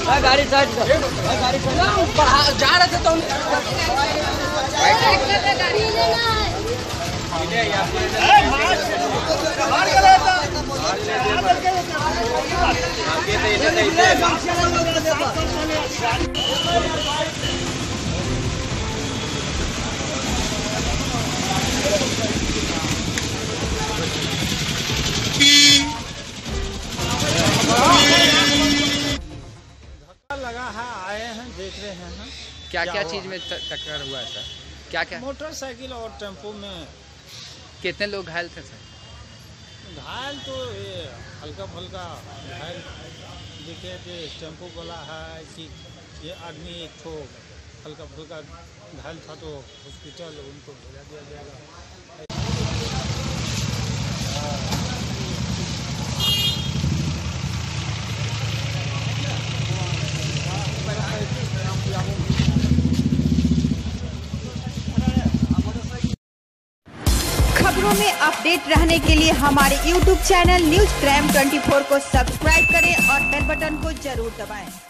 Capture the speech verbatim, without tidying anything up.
गाड़ी साइड गाड़ी जा रहे थे तो लगा है, आए हैं, देख रहे हैं। क्या क्या, क्या चीज में टक्कर हुआ है सर? क्या क्या? मोटरसाइकिल और टेम्पो में। कितने लोग घायल थे सर? घायल तो ये हल्का फुल्का घायल दिखे थे। टेम्पो वाला है कि ये आदमी एक तो हल्का फुल्का घायल था तो हॉस्पिटल उनको भेजा दिया जाएगा। खबरों में अपडेट रहने के लिए हमारे यूट्यूब चैनल न्यूज क्राइम चौबीस को सब्सक्राइब करें और बेल बटन को जरूर दबाएं।